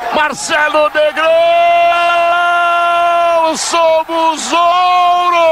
Marcelo Negrão! Somos ouro!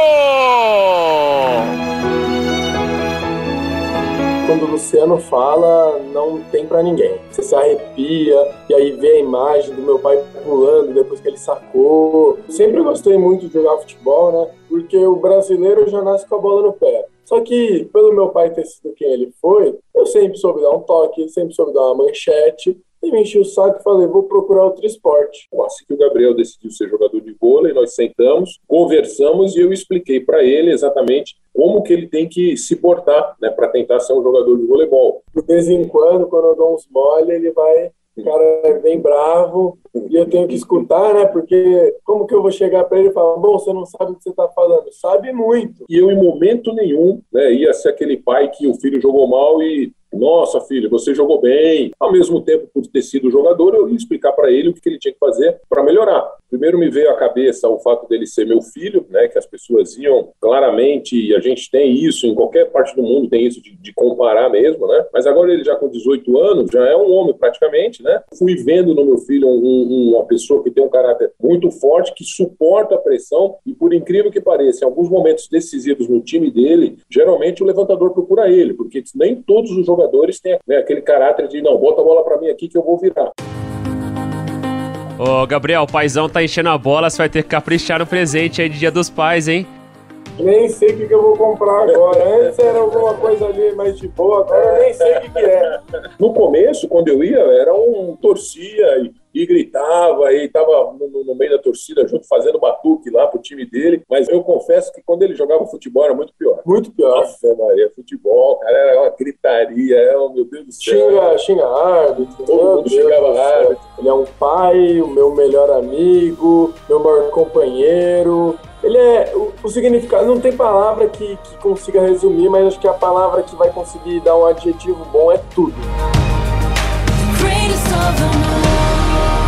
Quando o Luciano fala, não tem pra ninguém. Você se arrepia, e aí vê a imagem do meu pai pulando depois que ele sacou. Sempre gostei muito de jogar futebol, né? Porque o brasileiro já nasce com a bola no pé. Só que, pelo meu pai ter sido quem ele foi, eu sempre soube dar um toque, sempre soube dar uma manchete, e me enchi o saco e falei, vou procurar outro esporte. Assim que o Gabriel decidiu ser jogador de vôlei, nós sentamos, conversamos e eu expliquei para ele exatamente como que ele tem que se portar, né, para tentar ser um jogador de voleibol. De vez em quando eu dou uns mole, ele vai... O cara vem bravo e eu tenho que escutar, né? Porque como que eu vou chegar para ele e falar, bom, você não sabe o que você tá falando? Sabe muito. E eu, em momento nenhum, né, ia ser aquele pai que o filho jogou mal e nossa, filho, você jogou bem. Ao mesmo tempo, por ter sido jogador, eu ia explicar para ele o que ele tinha que fazer para melhorar. Primeiro me veio à cabeça o fato dele ser meu filho, né, que as pessoas iam claramente, e a gente tem isso, em qualquer parte do mundo tem isso de comparar mesmo, né? Mas agora ele já com 18 anos, já é um homem praticamente, né? Fui vendo no meu filho uma pessoa que tem um caráter muito forte, que suporta a pressão e, por incrível que pareça, em alguns momentos decisivos no time dele, geralmente o levantador procura ele, porque nem todos os jogadores têm, né, aquele caráter de, não, bota a bola pra mim aqui que eu vou virar. Ô, Gabriel, o paizão tá enchendo a bola, você vai ter que caprichar no presente aí de Dia dos Pais, hein? Nem sei o que eu vou comprar agora. Antes era alguma coisa ali mais de boa, agora eu nem sei o que é. No começo, quando eu ia, era um torcia e gritava, e estava no meio da torcida junto, fazendo batuque lá pro time dele, mas eu confesso que quando ele jogava futebol era muito pior. Muito pior. Nossa, Maria, futebol, cara, era uma gritaria, meu Deus do céu. Xinga árbitro. Todo mundo xingava árbitro. Ele é um pai, o meu melhor amigo, meu maior companheiro. Ele é o significado, não tem palavra que consiga resumir, mas acho que a palavra que vai conseguir dar um adjetivo bom é tudo. Greatest of them all.